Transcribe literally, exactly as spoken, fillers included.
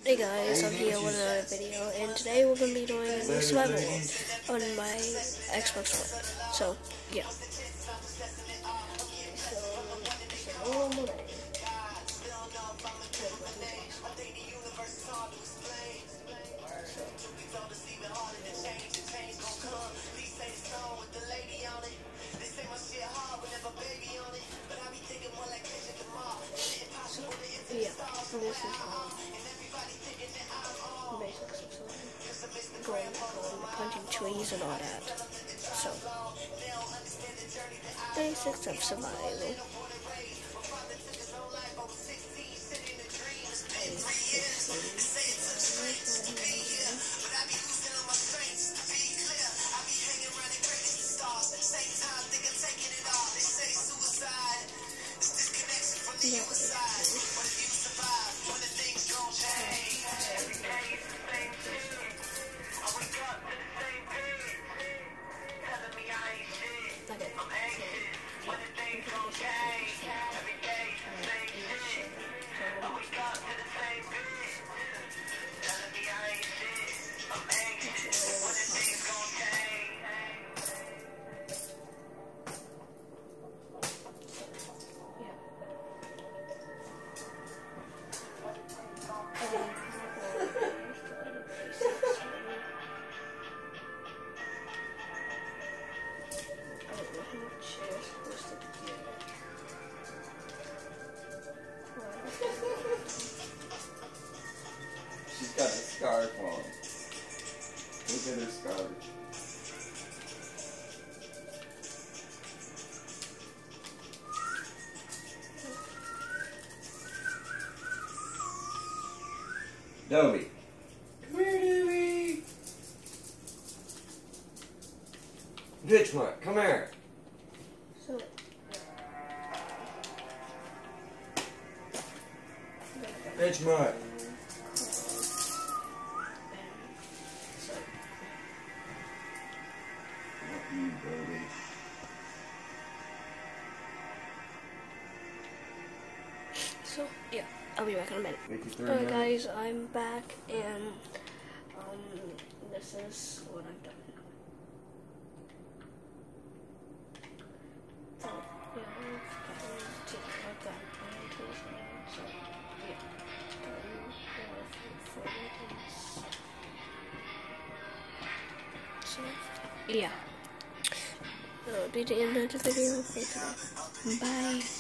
Hey guys, I'm here with another video, and today we're going to be doing a new survival world on my Xbox One. So, yeah. Yeah, this is um, basics of survival. Going, going, punching trees and all that. So, basics of survival. Yeah. She's got a scarf on. Look at her scarf. Dobie. Come here, Dobie. Bitchmark, come here. So, Bitchmark. You, Dobie. So, yeah, I'll be back in a minute. fifty-three Alright minutes. guys, I'm back, and um, this is what I've done. So, yeah, I've gotten to, I've gotten to this now, so, yeah. So, yeah. That'll be the end of the video for today. Bye.